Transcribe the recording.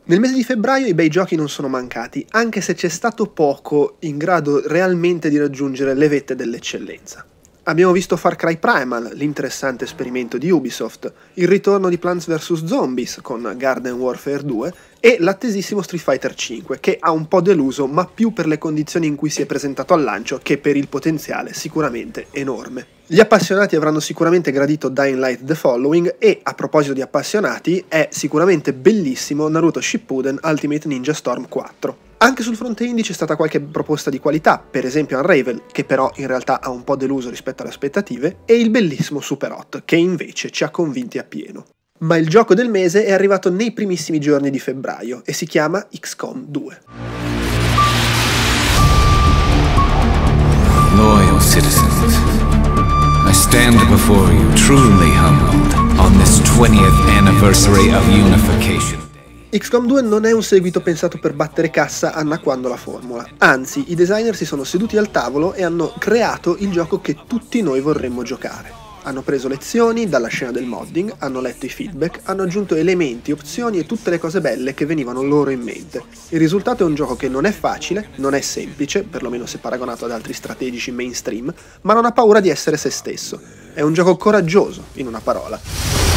Nel mese di febbraio i bei giochi non sono mancati, anche se c'è stato poco in grado realmente di raggiungere le vette dell'eccellenza. Abbiamo visto Far Cry Primal, l'interessante esperimento di Ubisoft, il ritorno di Plants vs Zombies con Garden Warfare 2 e l'attesissimo Street Fighter V, che ha un po' deluso, ma più per le condizioni in cui si è presentato al lancio che per il potenziale sicuramente enorme. Gli appassionati avranno sicuramente gradito Dying Light The Following e, a proposito di appassionati, è sicuramente bellissimo Naruto Shippuden Ultimate Ninja Storm 4. Anche sul fronte indie c'è stata qualche proposta di qualità, per esempio Unravel, che però in realtà ha un po' deluso rispetto alle aspettative, e il bellissimo Super Hot, che invece ci ha convinti appieno. Ma il gioco del mese è arrivato nei primissimi giorni di febbraio e si chiama XCOM 2. Loyal citizens, I stand before you truly humbled on this 20th anniversary of unification. XCOM 2 non è un seguito pensato per battere cassa annacquando la formula, anzi i designer si sono seduti al tavolo e hanno creato il gioco che tutti noi vorremmo giocare. Hanno preso lezioni dalla scena del modding, hanno letto i feedback, hanno aggiunto elementi, opzioni e tutte le cose belle che venivano loro in mente. Il risultato è un gioco che non è facile, non è semplice, perlomeno se paragonato ad altri strategici mainstream, ma non ha paura di essere se stesso. È un gioco coraggioso, in una parola.